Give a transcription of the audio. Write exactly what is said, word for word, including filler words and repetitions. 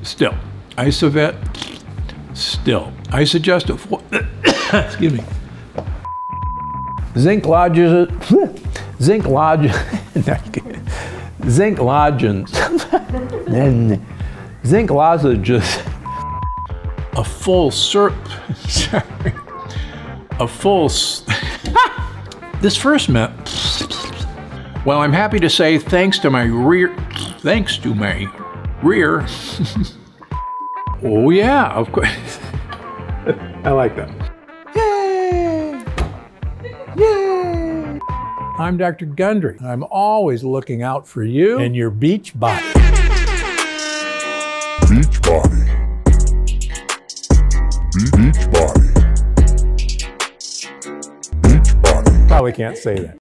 still. Isovet, still. I suggest it for, excuse me. Zinc lodges, zinc lodge, zinc lodgins, zinc lozenges, a full syrup, sorry, a full, this first meant, well, I'm happy to say thanks to my rear, thanks to my rear, oh yeah, of course, I like that. Yay! Yay! I'm Doctor Gundry. I'm always looking out for you and your beach body. Beach body. Beach body. Beach body. Probably can't say that.